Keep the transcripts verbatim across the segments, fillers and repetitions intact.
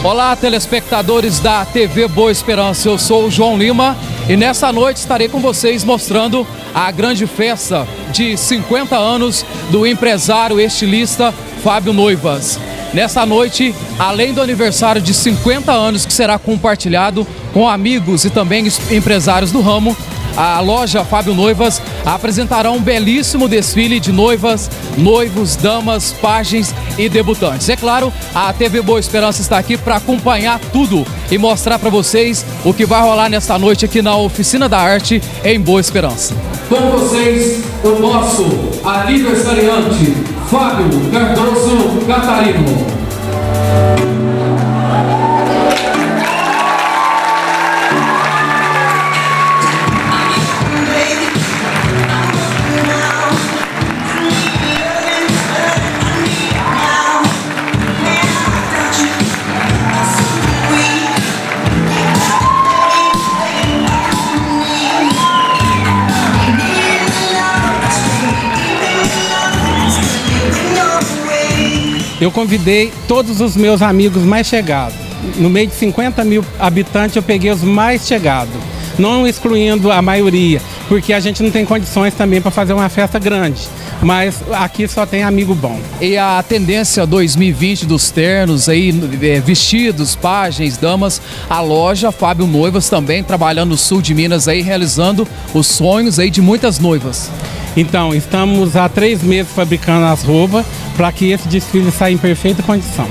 Olá, telespectadores da T V Boa Esperança, eu sou o João Lima e nessa noite estarei com vocês mostrando a grande festa de cinquenta anos do empresário estilista Fábio Noivas. Nessa noite, além do aniversário de cinquenta anos que será compartilhado com amigos e também empresários do ramo, a loja Fábio Noivas apresentará um belíssimo desfile de noivas, noivos, damas, pajens e debutantes. É claro, a T V Boa Esperança está aqui para acompanhar tudo e mostrar para vocês o que vai rolar nesta noite aqui na Oficina da Arte em Boa Esperança. Com vocês, o nosso aniversariante, Fábio Cardoso Catarino. Eu convidei todos os meus amigos mais chegados. No meio de cinquenta mil habitantes, eu peguei os mais chegados, não excluindo a maioria, porque a gente não tem condições também para fazer uma festa grande. Mas aqui só tem amigo bom. E a tendência dois mil e vinte dos ternos, aí, vestidos, pajens, damas, a loja Fábio Noivas também trabalhando no sul de Minas, aí, realizando os sonhos aí de muitas noivas. Então, estamos há três meses fabricando as roupas para que esse desfile saia em perfeita condição.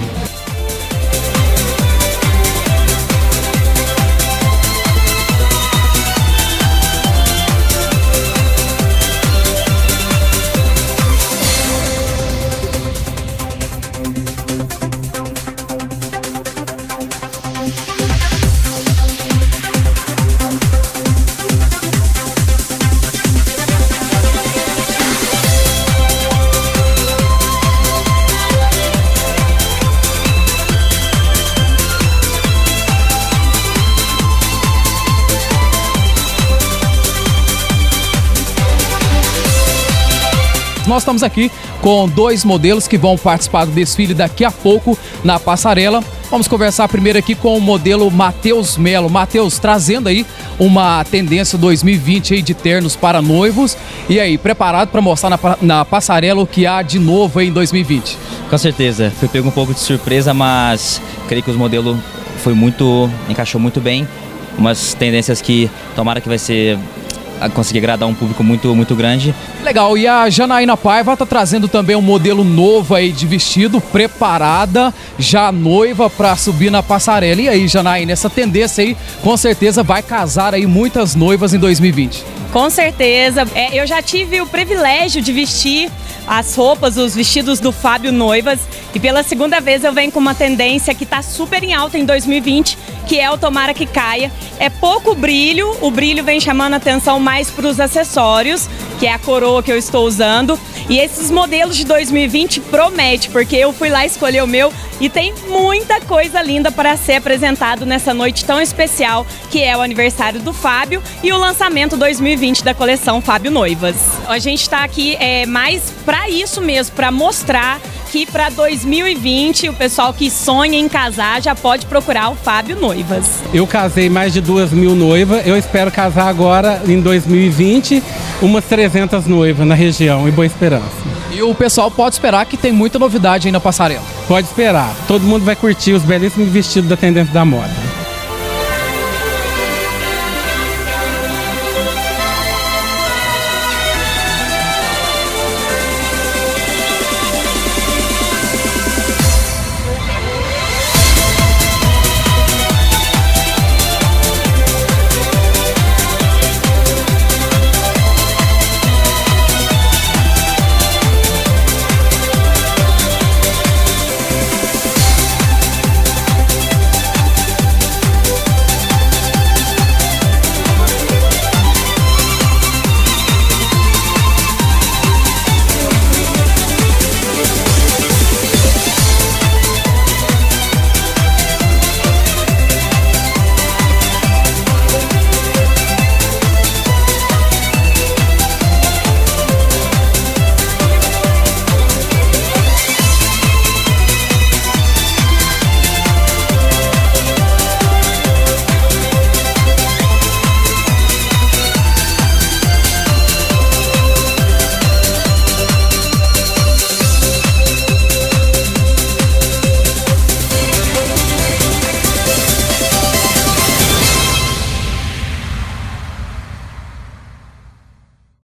Nós estamos aqui com dois modelos que vão participar do desfile daqui a pouco na passarela. Vamos conversar primeiro aqui com o modelo Matheus Melo. Matheus, trazendo aí uma tendência dois mil e vinte aí de ternos para noivos. E aí, preparado para mostrar na, na passarela o que há de novo aí em dois mil e vinte? Com certeza. Fui pego um pouco de surpresa, mas creio que os modelos foi muito, encaixou muito bem. Umas tendências que tomara que vai ser... a conseguir agradar um público muito, muito grande. Legal, e a Janaína Paiva está trazendo também um modelo novo aí de vestido, preparada, já noiva para subir na passarela. E aí, Janaína, essa tendência aí com certeza vai casar aí muitas noivas em dois mil e vinte. Com certeza, é, eu já tive o privilégio de vestir as roupas, os vestidos do Fábio Noivas, e pela segunda vez eu venho com uma tendência que está super em alta em dois mil e vinte, que é o Tomara que Caia. É pouco brilho, o brilho vem chamando a atenção mais para os acessórios, que é a coroa que eu estou usando, e esses modelos de dois mil e vinte promete, porque eu fui lá escolher o meu e tem muita coisa linda para ser apresentado nessa noite tão especial, que é o aniversário do Fábio e o lançamento dois mil e vinte da coleção Fábio Noivas. A gente está aqui é, mais para isso mesmo, para mostrar que para dois mil e vinte o pessoal que sonha em casar já pode procurar o Fábio Noivas. Eu casei mais de duas mil noivas, eu espero casar agora em dois mil e vinte umas trezentas noivas na região, em Boa Esperança. E o pessoal pode esperar que tem muita novidade aí na passarela. Pode esperar, todo mundo vai curtir os belíssimos vestidos da tendência da moda.